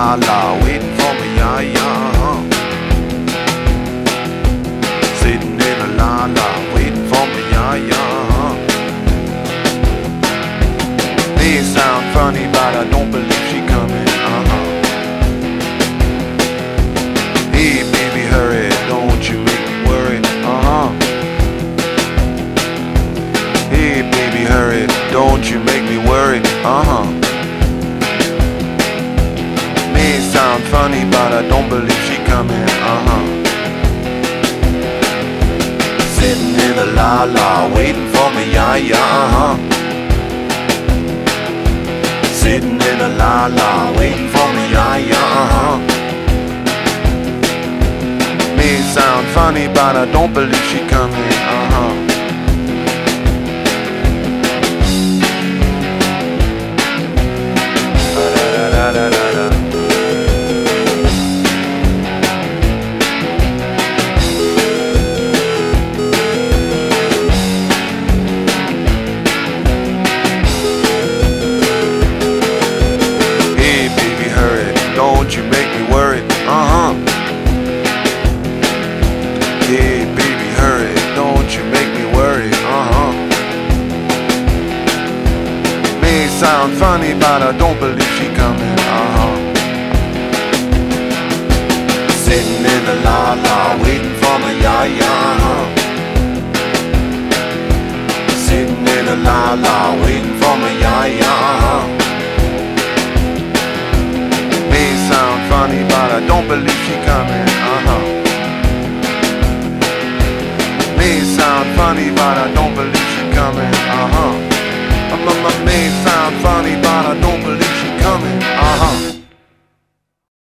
la la, waiting for me, yeah, yeah. Sitting in a la la, waiting for me, yeah, yeah. May sound funny, but I don't believe she coming, Hey baby, hurry, don't you make me worry, Hey baby, hurry, don't you make me worry, May sound funny, but I don't believe she coming, Sitting in the la la, waiting for me, yeah, yeah, Sitting in the la la, waiting for me, yeah, yeah, May sound funny, but I don't believe she coming, Da-da-da-da-da-da. Hey baby, hurry, don't you make me worried, Hey baby, hurry, don't you make me worried, May sound funny, but I don't believe she coming, Sitting in the la la, waiting for me, yeah, yeah. Sitting in the la la, waiting for me, yeah, yeah. May sound funny, but I don't believe she coming, May sound funny, but I don't believe she coming, May sound funny, but